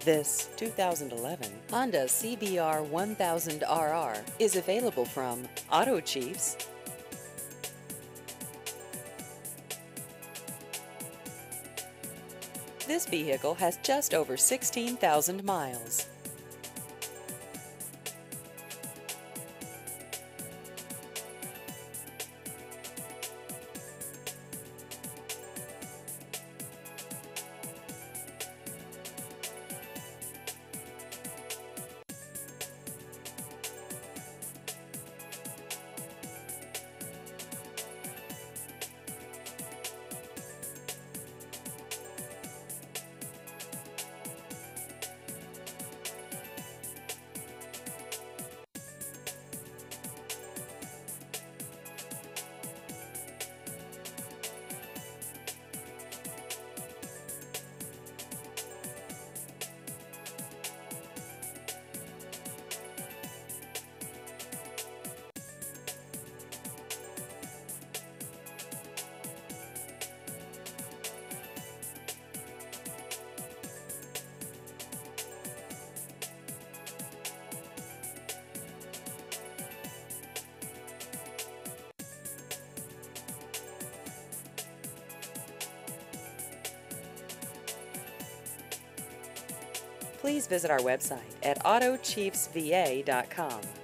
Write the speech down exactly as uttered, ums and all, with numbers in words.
This two thousand eleven Honda C B R one thousand R R is available from Auto Chiefs. This vehicle has just over sixteen thousand miles. Please visit our website at auto chiefs v a dot com.